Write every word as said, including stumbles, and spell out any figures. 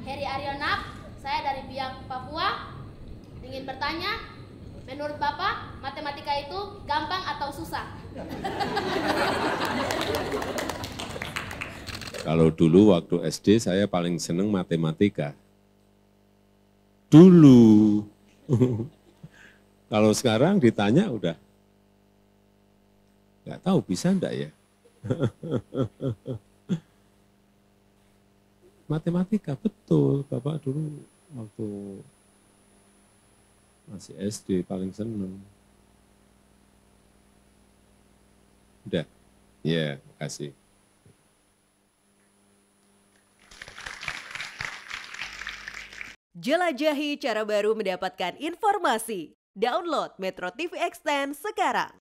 Heri Arionap, saya dari Biak, Papua. Ingin bertanya, menurut Bapak, matematika itu gampang atau susah? Kalau dulu waktu S D saya paling seneng matematika. Dulu. Kalau sekarang ditanya udah nggak tahu bisa enggak ya. Matematika betul, Bapak dulu waktu masih S D paling seneng. Udah, ya, yeah, makasih. Jelajahi cara baru mendapatkan informasi. Download Metro T V Extend sekarang.